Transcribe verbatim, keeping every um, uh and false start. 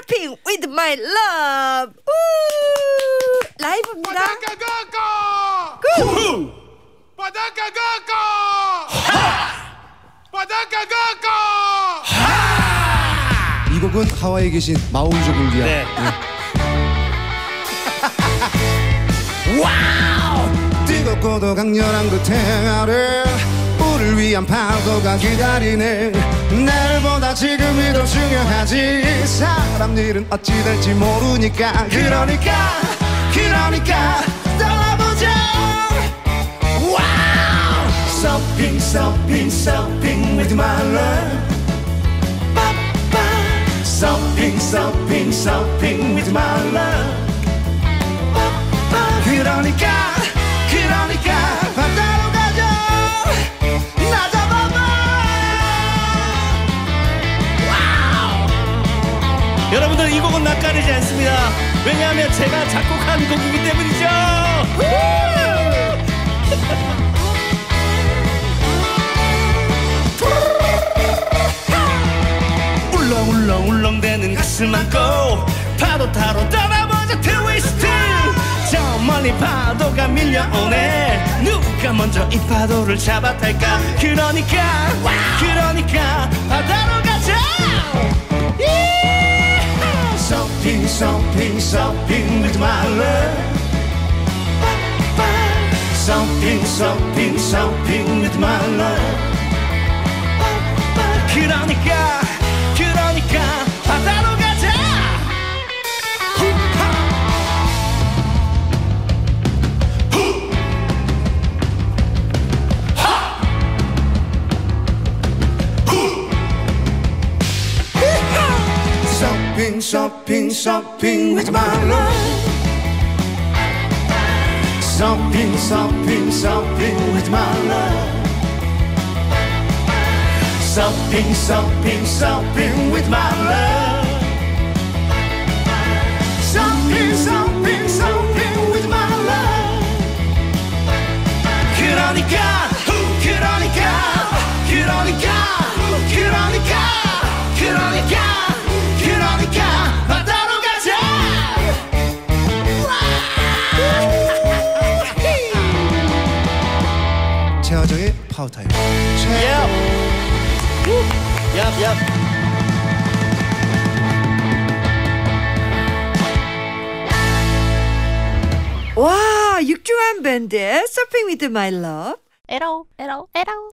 서핑 with my love. 우! 라이브입니다. 바닷가 가까 구! 바닷가 가까 바닷가 가까. 이 곡은 하와이에 계신 마오이족을 위한 네. 네. 와우! 뜨겁고도 강렬한 그 태양아래 우리를 위한 파도가 기다리네. 날보다 지금이 더 중요하지. 사람 일은 어찌 될지 모르니까. 그러니까 그러니까 떠나보자. 와우! 서핑 서핑 서핑 with my love. 빠빠. 서핑 서핑 서핑 with my love. 빠빠. 그러니까 그러니까 바다로 가자. 나 잡아봐. 와우! 여러분들 이 곡은 낯가리지 않습니다. 왜냐하면 제가 작곡한 곡이기 때문이죠. 울렁울렁울렁대는 가슴 안고 파도 타러 떠나보자 트위스트. 저 멀리 파도가 밀려오네. 누가 먼저 이 파도를 잡아탈까. 그러니까 그러니까 바다로 가자. 서핑 서핑 서핑 with my love. 서핑 서핑 서핑 with my love. 그러니까 그러니까 바다로 가자. 서핑 서핑 서핑 with my love. 서핑 서핑 서핑 with my love. 서핑 서핑 서핑 with my love. 서핑 서핑 서핑 with my love. 그러니까 그러니까 그러니까 그러니까 그러니까 그러니까 바다로 가자. 최화정의 파워타임. 얍얍. 와, 육중완밴드의 서핑 with my love. 에러 에러 에러